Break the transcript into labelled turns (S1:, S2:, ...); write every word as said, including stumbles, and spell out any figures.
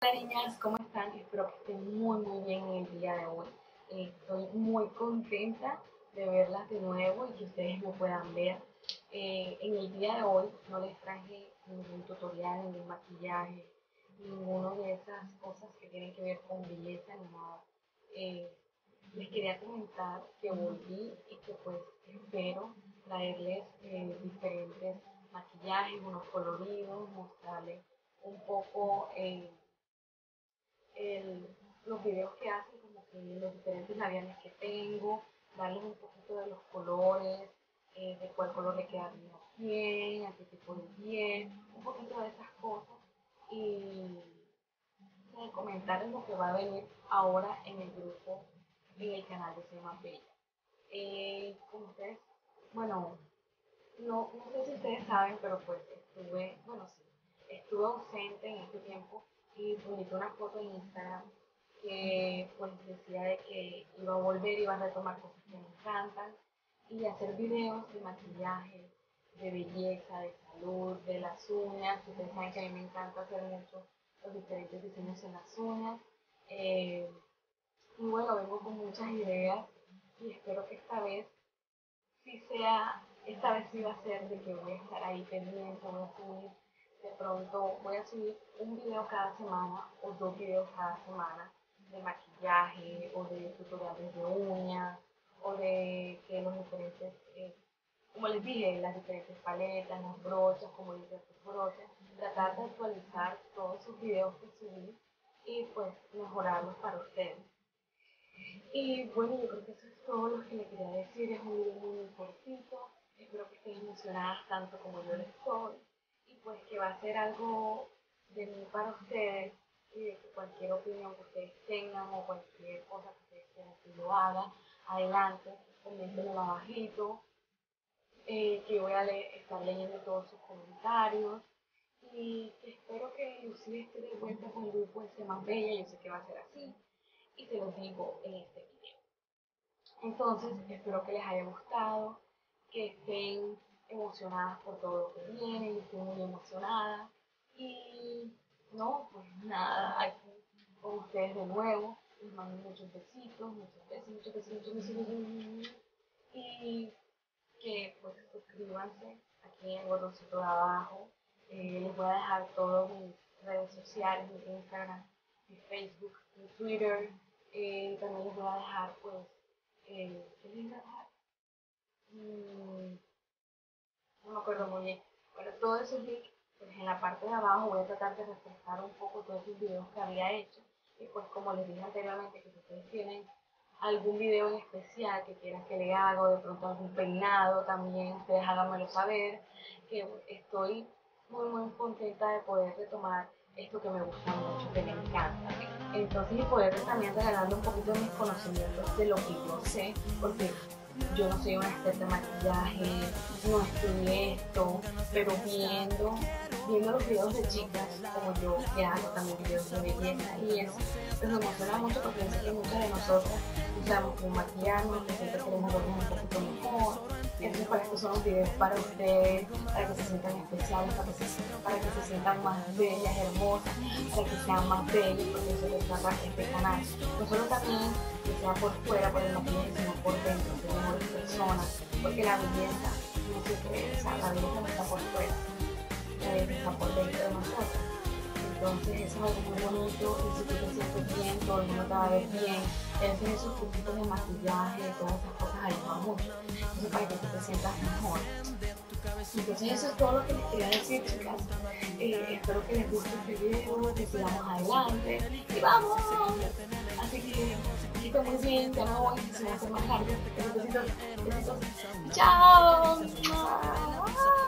S1: Hola niñas, ¿cómo están? Espero que estén muy muy bien en el día de hoy. Eh, estoy muy contenta de verlas de nuevo y que ustedes me puedan ver. Eh, en el día de hoy no les traje ningún tutorial, ningún maquillaje, ninguna de esas cosas que tienen que ver con belleza ni nada. Eh, Les quería comentar que volví y que pues espero traerles eh, diferentes maquillajes, unos coloridos, mostrarles un poco eh, el, los videos que hacen, como que los diferentes labiales que tengo, darles un poquito de los colores, eh, de cuál color le queda bien a quién, a qué tipo de piel, un poquito de esas cosas y eh, comentar lo que va a venir ahora en el grupo, en el canal de Soy Más Bella. Eh, como ustedes, bueno, no, no sé si ustedes saben, pero pues estuve, bueno sí, estuve ausente en este tiempo y publiqué una foto en Instagram que pues decía de que iba a volver, iba a retomar cosas que me encantan y hacer videos de maquillaje, de belleza, de salud, de las uñas. Ustedes saben que a mí me encanta hacer mucho los diferentes diseños en las uñas. Eh, y bueno, vengo con muchas ideas y espero que esta vez si sea, esta vez sí va a ser de que voy a estar ahí pendiente, voy a subir, de pronto voy a subir un video cada semana o dos videos cada semana de maquillaje o de tutoriales de uñas o de que los diferentes, eh, como les dije, las diferentes paletas, las brochas, como dicen sus brochas, tratar de actualizar todos esos videos que subí y pues mejorarlos para ustedes. Y bueno, yo creo que eso es todo lo que le quería decir. Es un video muy, muy cortito. Espero que estén emocionadas tanto como yo lo estoy. Y pues que va a ser algo de mí para ustedes. Y de que cualquier opinión que ustedes tengan o cualquier cosa que ustedes quieran que yo haga, adelante, coméntenlo abajito. Eh, que voy a le estar leyendo todos sus comentarios. Y espero que Lucía esté de vuelta con el grupo de Sé Más Bella. Yo sé que va a ser así. Y se los digo en este video. Entonces, espero que les haya gustado, que estén emocionadas por todo lo que viene, yo estoy muy emocionada. Y no, pues nada, aquí con ustedes de nuevo. Les mando muchos besitos, muchos besos, muchos besitos, muchos besitos. Y que pues suscríbanse aquí en el botoncito de abajo. Eh, les voy a dejar todas mis redes sociales, mi Instagram, mi Facebook, mi Twitter. Eh, también les voy a dejar pues eh, ¿qué les iba a dejar? Mm, no me acuerdo muy bien. Bueno, todos esos links, pues en la parte de abajo voy a tratar de refrescar un poco todos esos videos que había hecho. Y pues como les dije anteriormente, que si ustedes tienen algún video en especial que quieran que le haga, o de pronto algún peinado también, ustedes háganmelo saber, que estoy muy muy contenta de poder retomar esto que me gusta mucho, que me encanta. Entonces, y poder también regalarle un poquito de mis conocimientos de lo que yo sé, porque yo no soy una experta en maquillaje, no estudié esto, pero viendo, viendo los videos de chicas como yo, que hago también videos de belleza y eso, pues me emociona mucho porque sé que muchas de nosotras no sabemos cómo maquillarnos, que siempre queremos vernos un poquito mejor. Entonces, para esto son los videos para ustedes, para que se sientan especiales, para que se, para que se sientan más bellas, hermosas, para que sean más bellos, porque eso les trata este canal. No solo también que sea por fuera, por el maquillaje, sino por dentro, ser mejores personas, porque la belleza no se cree, o sea, la belleza no está por fuera, la belleza está por dentro de nosotros. Entonces eso es algo muy bonito y si tú te sientes bien, todo el mundo te va a ver bien. Entonces esos truquitos de maquillaje, todas esas cosas ayudan mucho. Entonces para que tú te sientas mejor. Entonces eso es todo lo que les quería decir, chicas. Eh, espero que les guste este video, que sigamos adelante y vamos. Así que que estén muy bien, ya no voy, se va a hacer más largo. Besitos, besitos. Chao.